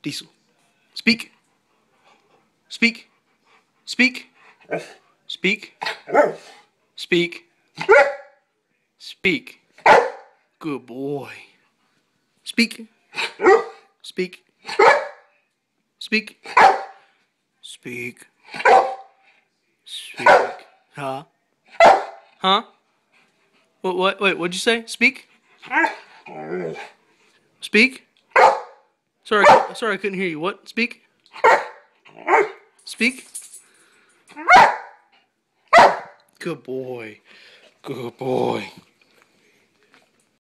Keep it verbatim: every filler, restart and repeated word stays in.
Diesel. Speak. Speak. Speak. Speak. Speak. Speak. Good boy. Speak. Speak. Speak. Speak. Speak. Huh? Huh? What, what, wait, what'd you say? Speak? Speak? Sorry, sorry, I couldn't hear you. What? Speak? Speak? Good boy. Good boy.